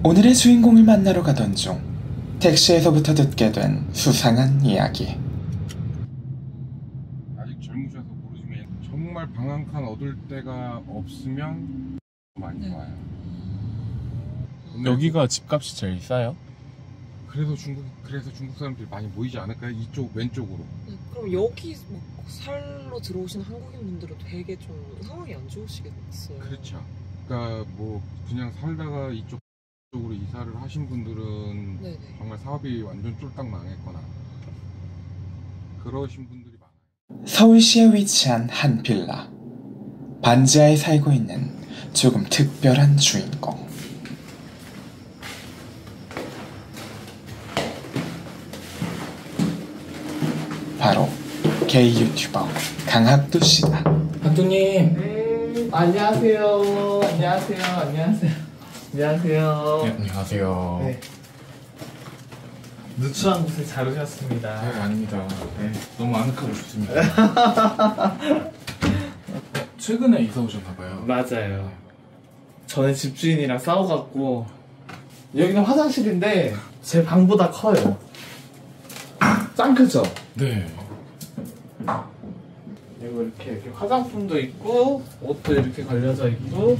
오늘의 주인공을 만나러 가던 중 택시에서부터 듣게 된 수상한 이야기. 아직 젊으셔서 모르지만 정말 방 한 칸 얻을 데가 없으면 많이 와요. 여기가 집값이 제일 싸요? 그래서 중국 사람들이 많이 모이지 않을까요? 이쪽 왼쪽으로. 그럼 여기 막 살러 들어오시는 한국인 분들은 되게 좀 상황이 안 좋으시겠어요. 그렇죠. 그러니까 뭐 그냥 살다가 이쪽으로 이사를 하신 분들은 네네. 정말 사업이 완전 쫄딱 망했거나 그러신 분들이 많아요. 서울시에 위치한 한 빌라. 반지하에 살고 있는 조금 특별한 주인공. 바로 게이 유튜버 강학도 씨다. 학도님. 네. 안녕하세요. 안녕하세요. 안녕하세요. 안녕하세요. 네, 안녕하세요. 네. 누추한 곳에 잘 오셨습니다. 네, 아닙니다. 네. 너무 아늑하고 좋습니다. 최근에 이사 오셨나봐요. 맞아요. 전에 집주인이랑 싸워갖고 여기는 화장실인데 제 방보다 커요. 짱 크죠? 네. 그리고 이렇게 화장품도 있고 옷도 이렇게 걸려져 있고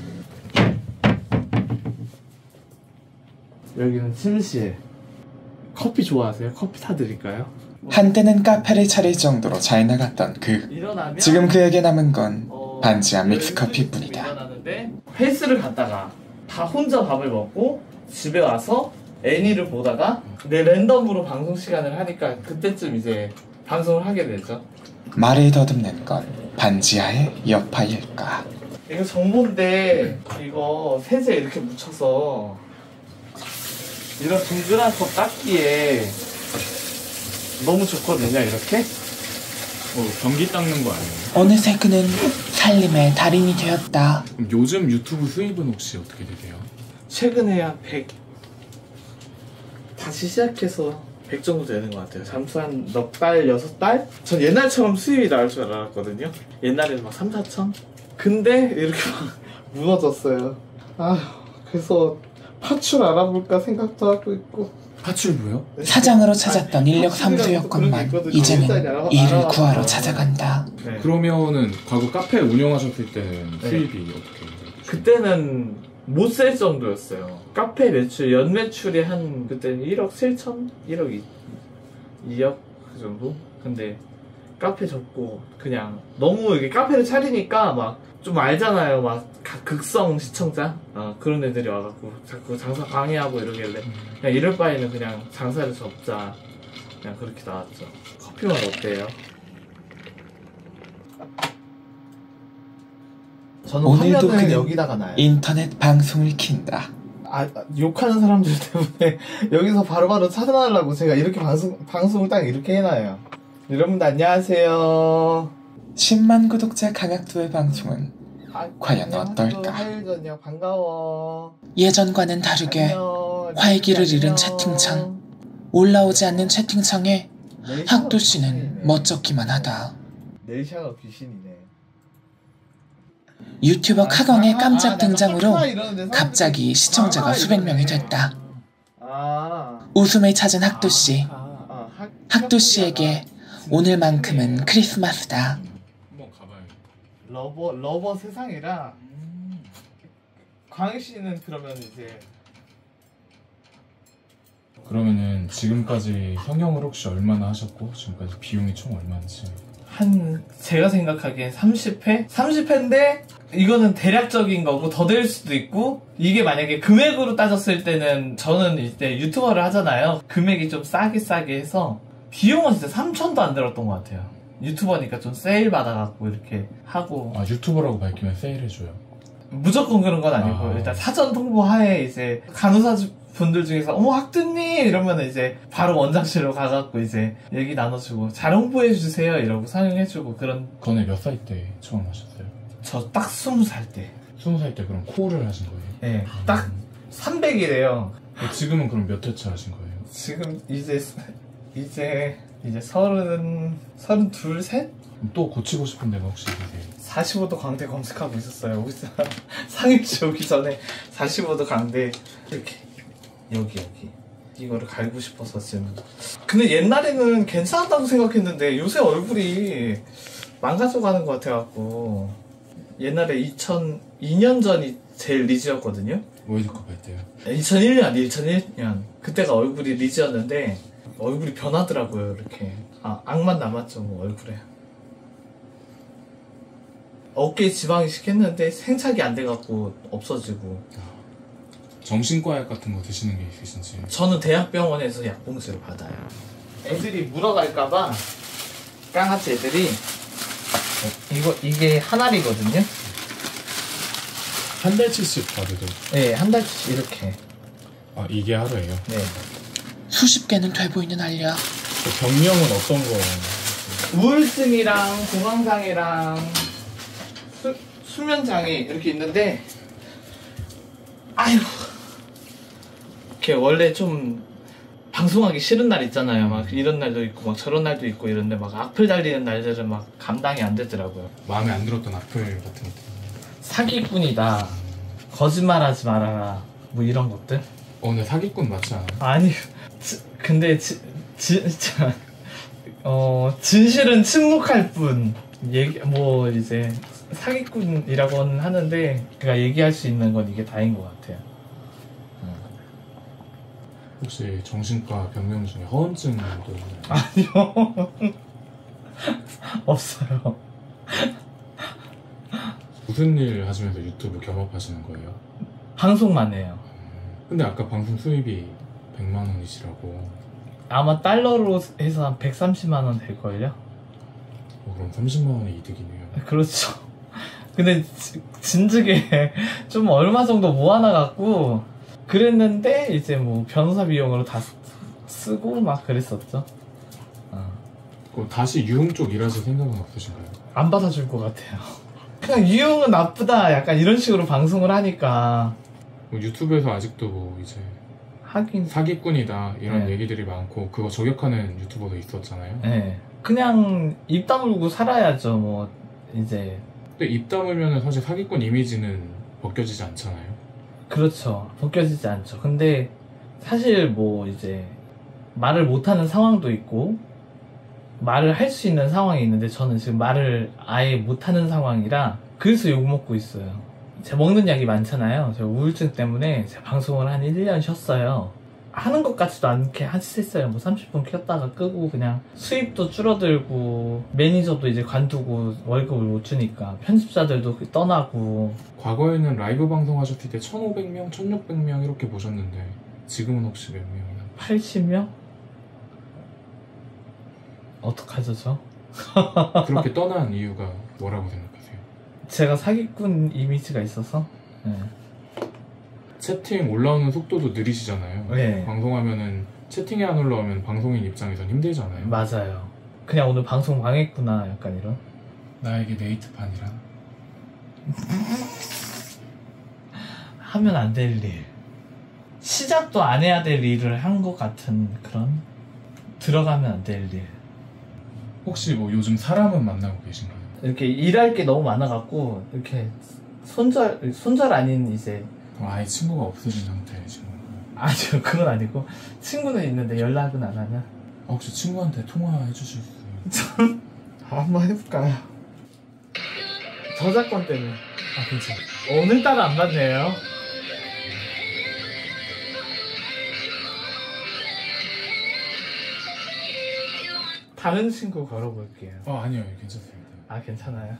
여기는 침실. 커피 좋아하세요? 커피 타드릴까요? 한때는 카페를 차릴 정도로 잘 나갔던 그. 일어나면 지금 그에게 남은 건 반지하 믹스커피뿐이다. 일어나는데 헬스를 갔다가 다 혼자 밥을 먹고 집에 와서 애니를 보다가 내 랜덤으로 방송 시간을 하니까 그때쯤 이제 방송을 하게 되죠. 말을 더듬는 건 반지하의 여파일까. 이거 정보인데 이거 세제 이렇게 묻혀서 이런 둥그란 컵 닦기에 너무 좋거든요. 이렇게 변기 닦는 거 아니에요? 어느새 그는 살림의 달인이 되었다. 그럼 요즘 유튜브 수입은 혹시 어떻게 되세요? 최근에 한 100 다시 시작해서 100 정도 되는 것 같아요. 잠수 한 넉 달, 6달? 전 옛날처럼 수입이 나올 줄 알았거든요. 옛날에는 막 3, 4천? 근데 이렇게 막 무너졌어요. 그래서 파출 알아볼까 생각도 하고 있고. 파출부요? 사장으로 찾았던 인력 사무소였건만 이제는 일을 구하러 찾아간다. 네. 그러면은 과거 카페 운영하셨을 때는 네. 수입이 어떻게 되세요? 그때는 못 셀 정도였어요. 카페 매출, 연 매출이 한 그때는 1억 7천? 1억 2억 그 정도? 근데 카페 접고 그냥 너무 이게 카페를 차리니까 막 좀 알잖아요. 막 극성 시청자? 그런 애들이 와갖고 자꾸 장사 방해하고 이러길래 그냥 이럴 바에는 그냥 장사를 접자. 그냥 그렇게 나왔죠. 커피 맛 어때요? 저는 오늘도 화면을 그는 여기다가 놔요. 인터넷 방송을 킨다. 욕하는 사람들 때문에 여기서 바로바로 차단하려고 제가 이렇게 방송을 딱 이렇게 해놔요. 여러분들 안녕하세요. 10만 구독자 강학도의 방송은 과연 어떨까? 하일전이야. 반가워. 예전과는 다르게 안녕. 활기를 잃은 안녕. 채팅창. 올라오지 않는 채팅창에 네이샤가 학도 씨는 귀신이네. 멋쩍기만 하다. 네이샤가 귀신이네. 유튜버 카광의 깜짝 등장으로 이러는데 갑자기 시청자가 수백 명이 됐다. 아. 웃음을 찾은 학도 씨. 학도 씨에게 오늘만큼은 크리스마스다. 한번 가봐야겠다. 러버 세상이라. 광희 씨는 그러면 이제 그러면은 지금까지 형형을 혹시 얼마나 하셨고 지금까지 비용이 총 얼마인지? 제가 생각하기엔 30회? 30회인데 이거는 대략적인 거고 더 될 수도 있고 이게 만약에 금액으로 따졌을 때는 저는 이제 유튜버를 하잖아요. 금액이 좀 싸게 해서 비용은 진짜 3천도 안 들었던 것 같아요. 유튜버니까 좀 세일 받아갖고 이렇게 하고. 유튜버라고 밝히면 세일해줘요? 무조건 그런 건 아니고 일단 사전 통보하에 이제 간호사 분들 중에서 어머 학두님 이러면 이제 바로 원장실로 가갖고 이제 얘기 나눠주고 잘 홍보해주세요 이러고 상영해주고 그런. 전에 몇 살 때 처음 하셨어요? 저 딱 20살 때. 20살 때 그럼 코를 하신 거예요? 네, 딱 300이래요. 지금은 그럼 몇 회차 하신 거예요? 지금 이제 이제 32, 셋? 또 고치고 싶은 데가 혹시 계세요? 45도 광대 검색하고 있었어요. 상일치 오기 전에 45도 광대 이렇게 여기 이거를 갈고 싶어서 지금. 근데 옛날에는 괜찮았다고 생각했는데 요새 얼굴이 망가져가는 것 같아갖고. 옛날에 2002년 전이 제일 리즈였거든요. 월드컵 할 때요? 2001년 그때가 얼굴이 리즈였는데 얼굴이 변하더라고요. 이렇게 악만 남았죠 뭐 얼굴에. 어깨에 지방 이식했는데 생착이 안 돼갖고 없어지고. 정신과 약 같은 거 드시는 게 있으신지? 저는 대학병원에서 약봉지를 받아요. 애들이 물어갈까봐 깡아찌 애들이 이게 한 알이거든요. 한 달치씩 받아도? 네, 한 달치씩 이렇게. 아, 이게 하루예요? 네. 수십 개는 돼 보이는 알약. 병명은 어떤 거? 우울증이랑 공황장애랑 수면장애 이렇게 있는데, 아유, 이렇게 원래 좀 방송하기 싫은 날 있잖아요. 막 이런 날도 있고 막 저런 날도 있고 이런데 막 악플 달리는 날들은 막 감당이 안 되더라고요. 마음에 안 들었던 악플 같은 것들. 사기꾼이다, 거짓말하지 말아라, 뭐 이런 것들. 근데 사기꾼 맞지 않아요? 아니, 근데 진짜 진실은 침묵할 뿐. 뭐 이제 사기꾼이라고는 하는데 제가 얘기할 수 있는 건 이게 다인 것 같아요. 혹시 정신과 병명 중에 허언증도 있나요? 아니요. 없어요. 무슨 일 하시면서 유튜브 겸업하시는 거예요? 방송만 해요. 근데 아까 방송 수입이 100만 원이시라고. 아마 달러로 해서 한 130만 원 될걸요? 그럼 30만 원의 이득이네요. 그렇죠. 근데 진즉에 좀 얼마 정도 모아놔갖고 그랬는데 이제 뭐 변호사 비용으로 다 쓰고 막 그랬었죠. 그럼 다시 유흥 쪽 일하실 생각은 없으신가요? 안 받아줄 것 같아요. 그냥 유흥은 나쁘다 약간 이런 식으로 방송을 하니까. 뭐 유튜브에서 아직도 뭐 이제 하긴 사기꾼이다 이런 네. 얘기들이 많고 그거 저격하는 유튜버도 있었잖아요. 네. 그냥 입 다물고 살아야죠 뭐 이제. 근데 입 다물면 사실 사기꾼 이미지는 벗겨지지 않잖아요. 그렇죠. 벗겨지지 않죠. 근데 사실 뭐 이제 말을 못하는 상황도 있고 말을 할 수 있는 상황이 있는데 저는 지금 말을 아예 못하는 상황이라 그래서 욕먹고 있어요. 제가 먹는 약이 많잖아요. 제가 우울증 때문에 제가 방송을 한 1년 쉬었어요. 하는 것 같지도 않게 했어요. 뭐 30분 켰다가 끄고 그냥 수입도 줄어들고 매니저도 이제 관두고 월급을 못 주니까 편집자들도 떠나고. 과거에는 라이브 방송 하셨을 때 1500명, 1600명 이렇게 보셨는데 지금은 혹시 몇 명이나? 80명? 어떡하죠 저? 그렇게 떠난 이유가 뭐라고 생각하세요? 제가 사기꾼 이미지가 있어서. 네. 채팅 올라오는 속도도 느리시잖아요. 네. 방송하면은 채팅이 안 올라오면 방송인 입장에선 힘들잖아요. 맞아요. 그냥 오늘 방송 망했구나 약간 이런. 나에게 네이트판이란? 하면 안 될 일. 시작도 안 해야 될 일을 한 것 같은 그런. 들어가면 안 될 일. 혹시 뭐 요즘 사람은 만나고 계신가요? 이렇게 일할 게 너무 많아갖고 이렇게 손절 아닌 이제. 그럼 아예 친구가 없으신 상태이신 건가요? 아니요 그건 아니고 친구는 있는데 연락은 안 하냐. 혹시 친구한테 통화해 주실 수 있어요? 한번 해볼까요? 저작권 때문에. 아 괜찮아요. 오늘따라 안 받네요. 다른 친구 걸어볼게요. 아니요 괜찮습니다. 아 괜찮아요?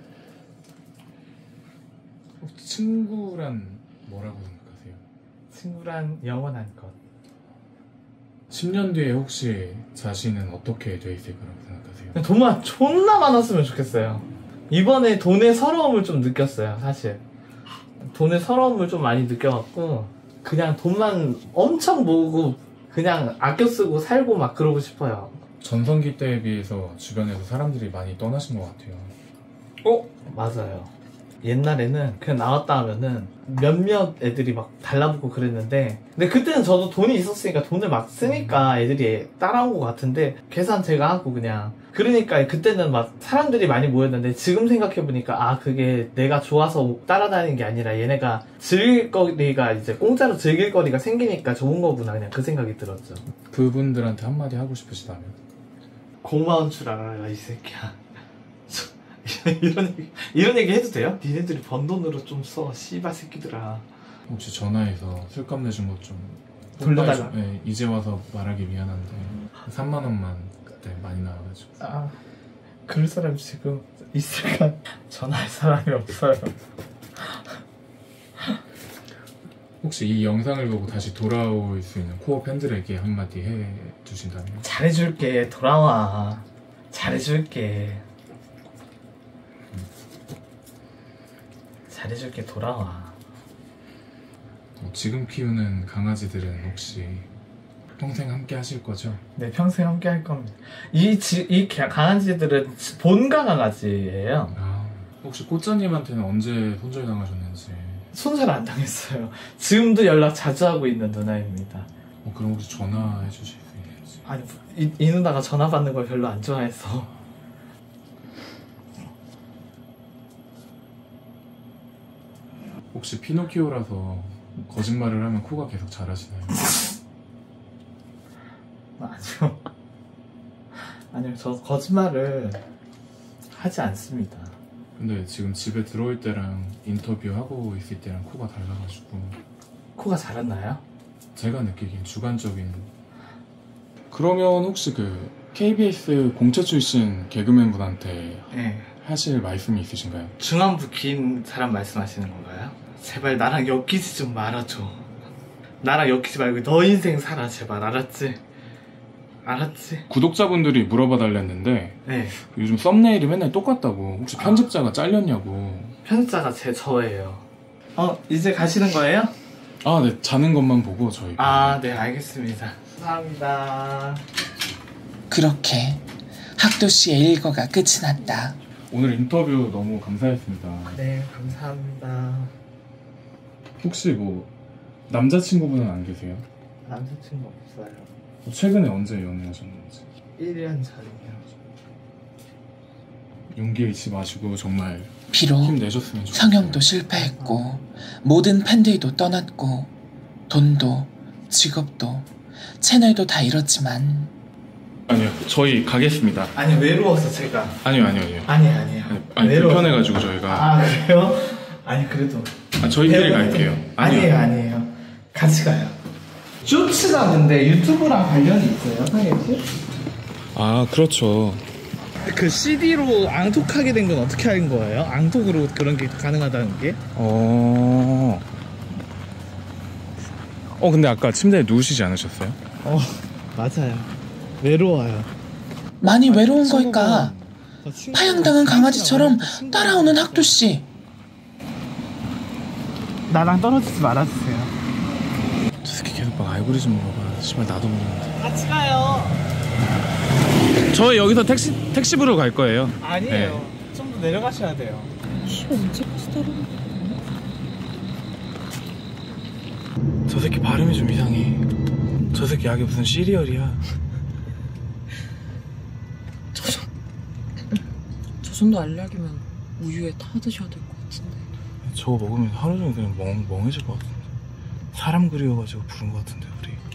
혹시 친구란 뭐라고 생각하세요? 친구란 영원한 것. 10년 뒤에 혹시 자신은 어떻게 돼 있을 거라고 생각하세요? 돈만 존나 많았으면 좋겠어요. 이번에 돈의 서러움을 좀 느꼈어요. 사실 돈의 서러움을 좀 많이 느껴갖고 그냥 돈만 엄청 모으고 그냥 아껴 쓰고 살고 막 그러고 싶어요. 전성기 때에 비해서 주변에서 사람들이 많이 떠나신 것 같아요. 맞아요. 옛날에는 그냥 나왔다 하면은 몇몇 애들이 막 달라붙고 그랬는데, 근데 그때는 저도 돈이 있었으니까 돈을 막 쓰니까 애들이 따라온 것 같은데, 계산 제가 하고 그냥. 그러니까 그때는 막 사람들이 많이 모였는데, 지금 생각해보니까 아, 그게 내가 좋아서 따라다니는 게 아니라 얘네가 즐길 거리가 이제 공짜로 즐길 거리가 생기니까 좋은 거구나, 그냥 그 생각이 들었죠. 그분들한테 한마디 하고 싶으시다면? 고마운 줄 알아요, 이 새끼야. 이런 얘기 해도 돼요? 니네들이 번 돈으로 좀 써, 씨발 새끼들아. 혹시 전화해서 술값 내준 것 좀 돌려달라. 네, 이제 와서 말하기 미안한데 3만 원만 그때 많이 나와가지고. 아, 그럴 사람 지금 있을까? 전화할 사람이 없어요. 혹시 이 영상을 보고 다시 돌아올 수 있는 코어 팬들에게 한마디 해주신다면? 잘해줄게, 돌아와. 잘해줄게. 잘해줄게, 돌아와. 지금 키우는 강아지들은 혹시 평생 함께 하실 거죠? 네, 평생 함께 할 겁니다. 이 강아지들은 본가 강아지예요. 아, 혹시 꽃자님한테는 언제 손절 당하셨는지? 손절 안 당했어요. 지금도 연락 자주 하고 있는 누나입니다. 그럼 혹시 전화해 주실 수 있는지? 아니, 이 누나가 전화 받는 걸 별로 안 좋아해서. 혹시 피노키오라서 거짓말을 하면 코가 계속 자라시나요? 아니요. 아니요, 저 거짓말을 하지 않습니다. 근데 지금 집에 들어올 때랑 인터뷰하고 있을 때랑 코가 달라가지고. 코가 자랐나요? 제가 느끼기엔 주관적인. 그러면 혹시 그 KBS 공채 출신 개그맨 분한테 네. 하실 말씀이 있으신가요? 중안부 긴 사람 말씀하시는 건가요? 제발 나랑 엮이지 좀 말아줘. 나랑 엮이지 말고 너 인생 살아, 제발. 알았지? 알았지? 구독자분들이 물어봐 달랬는데 네. 요즘 썸네일이 맨날 똑같다고. 혹시 편집자가 잘렸냐고. 편집자가 저예요. 이제 가시는 거예요? 아, 네. 자는 것만 보고 저희가. 아, 네, 알겠습니다. 감사합니다. 그렇게 학도씨의 일과가 끝이 났다. 오늘 인터뷰 너무 감사했습니다. 네, 감사합니다. 혹시 뭐 남자친구분은 안 계세요? 남자친구 없어요. 최근에 언제 연애하셨는지? 1년 전이요. 용기 잃지 마시고 정말 비록 힘내셨으면 좋겠어요. 성형도 실패했고 모든 팬들도 떠났고 돈도 직업도 채널도 다 잃었지만 아니요, 저희 가겠습니다. 아니, 외로워서 제가. 아니요. 아니에요. 아니 외로워서. 불편해가지고 저희가. 아, 그래요? 아니, 그래도. 저희끼리 갈게요. 아니에요. 같이 가요. 쇼츠가 근데 유튜브랑 관련이 있어요, 상혜씨? 아, 그렇죠. 그 CD로 앙톡하게 된 건 어떻게 한 거예요? 앙톡으로 그런 게 가능하다는 게? 근데 아까 침대에 누우시지 않으셨어요? 맞아요. 외로워요. 많이 외로운 걸까? 파양당한 강아지처럼 따라오는 학도씨. 나랑 떨어지지 말아주세요. 저 새끼 계속 막 알고리즘 물어봐. 씨발 나도 모르는데. 같이 가요. 저 여기서 택시부로 갈 거예요. 아니에요. 좀 더 내려가셔야 돼요. 언제까지 따라오는 거야? 저 새끼 발음이 좀 이상해. 저 새끼 약이 무슨 시리얼이야. 저 정도 알약이면 우유에 타 드셔야 될 것 같은데. 저거 먹으면 하루 종일 그냥 멍해질 것 같은데. 사람 그리워가지고 부른 것 같은데 우리.